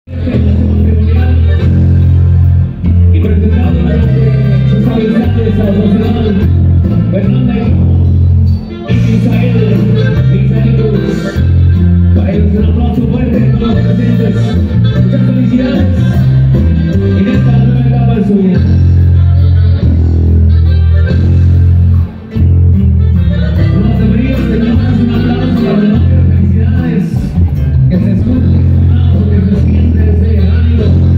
Y presentando sus amistades a la sociedad, Fernanda y Misael Cruz. Para ellos un aplauso fuerte a todos los presentes. Muchas felicidades en esta nueva etapa de su vida. Los deberíamos tener un aplauso para la felicidades. Que se escuche un aplauso, que se siente ese ánimo.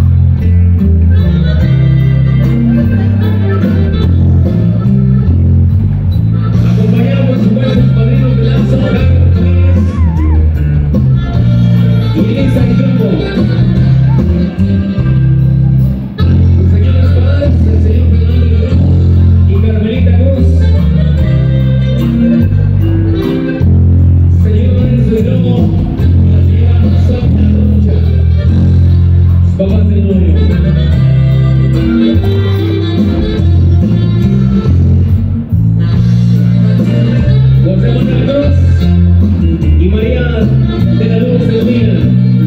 Acompañado por supuesto los padrinos de Lazo, y Elisa y Yomo. Los señores padres, el señor Fernando y Carmelita Cruz. Señor Lorenzo y Yomo y la señora Sonia Rocha, los papás del novio. José Manuel Cruz y María de la Luz Eugenia.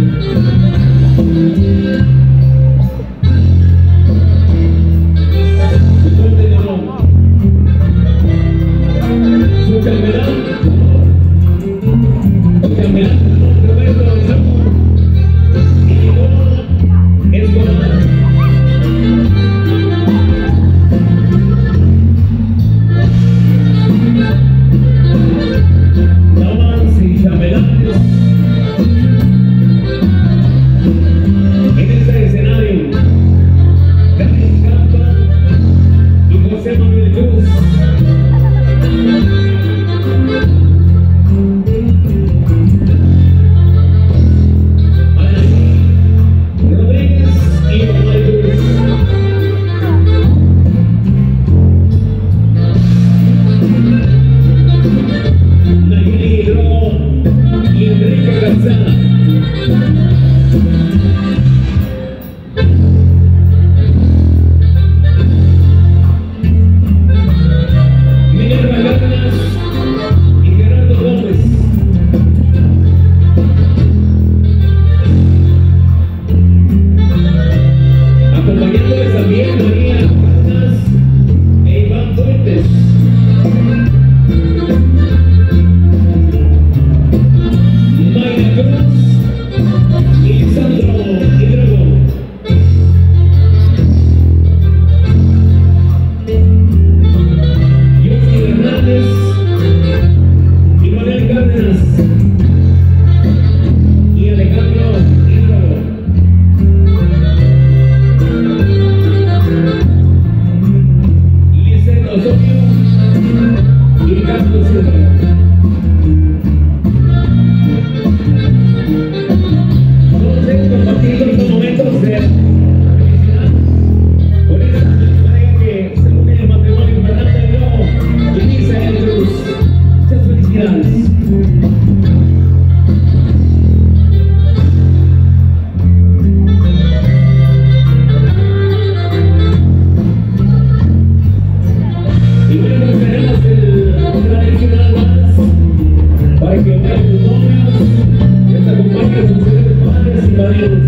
Su fuente de honor, su chambelán, Roberto Alzamo y Nicole Escobar. Damas y chambelanes en este escenario, Daniel Campa y José Manuel Cruz. Anaí Rodríguez y Manuel Cruz. Nayeli Romo y Enrique Garzana. Minerva Cárdenas y Gerardo Gómez. Acompañándoles también María Cárdenas e Iván Fuentes. Mayra Cruz y Lisandro Hidrogo. Yossi Hernández y Manuel Cárdenas y Alejandro Hidrogo. Lisette Osorio y Carlos Hidrogo. Entonces, compartiendo estos momentos de felicidad con esta pareja que se une el matrimonio Fernanda Hidrogo y Misael Cruz. Muchas felicidades. Y bueno, pues tenemos el tradicional más para que vean tus novios, que te acompañen sus seres padres y maridos.